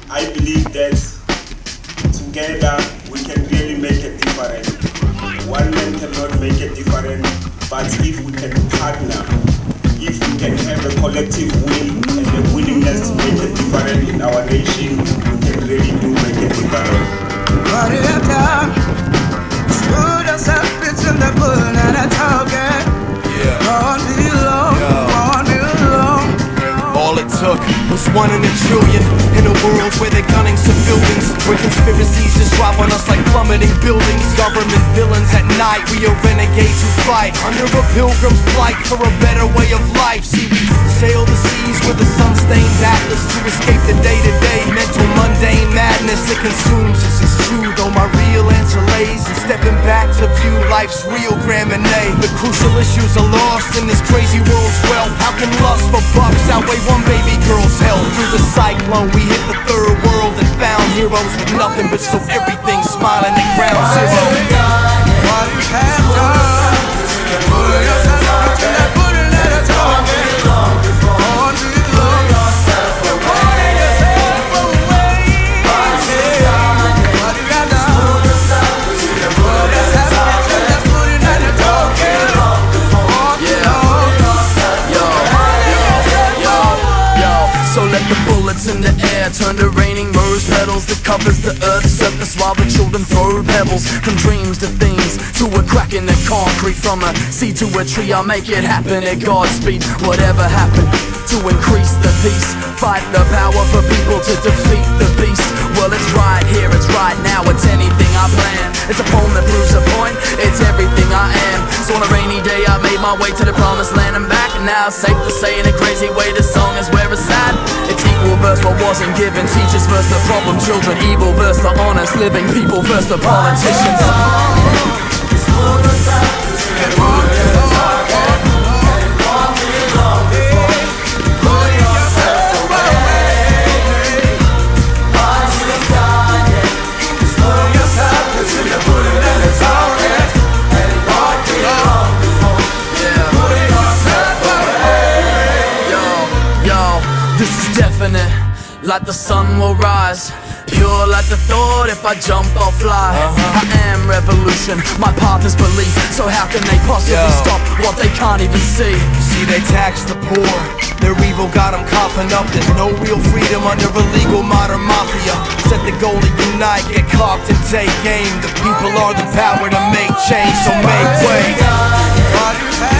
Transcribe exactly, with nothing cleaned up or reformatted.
I believe that together we can really make a difference. One man cannot make a difference, but if we can partner, if we can have a collective will and a willingness to make a difference in our nation, we can really do make a difference. What you have done, screwed yourself, it's in the bull and I talk it. Yeah. Won't be long, won't be long. All it took was one in a trillion, in a world where they're gunning civilians, where conspiracies just drop on us like plummeting buildings. Government villains at night, we are renegades who fight under a pilgrim's plight for a better way of life. See, we sail the seas with a sun-stained atlas to escape the day-to-day mental mundane madness that consumes us. It's true, though my real answer lays in stepping back to view life's real gramine. The crucial issues are lost in this crazy world's wealth. How can lust for bucks outweigh one baby girl's health? Through the cyclone, we hit the third world and found heroes with nothing but so everything smiling at ground zero. What you have done, put yourself in that bull and I talk it. Won't be long, you're putting yourself away. What you have done, put yourself in that bull and I talk it. So let the bullets in the air turn to raining rose petals that covers the earth's surface while the children throw pebbles from dreams to things to a crack in the concrete. From a seed to a tree, I'll make it happen at Godspeed. Whatever happened to increase the peace, fight the power for people to defeat the beast. Well, it's right here, it's right now, it's anything I plan. It's a poem that proves a point, it's everything I am. So on a rainy day I made my way to the promised land and back. And now it's safe to say in a crazy way this song is where it's at. It's equal verse what wasn't given, teachers versus the problem children, evil versus the honest living people versus the politicians. Like the sun will rise, pure like the thought, if I jump I'll fly. uh-huh. I am revolution, my path is belief. So how can they possibly Yo. stop what they can't even see? See, they tax the poor, their evil got them coughing up. There's no real freedom under a legal modern mafia. Set the goal to unite, get cocked and take aim. The people are the power to make change, so make way.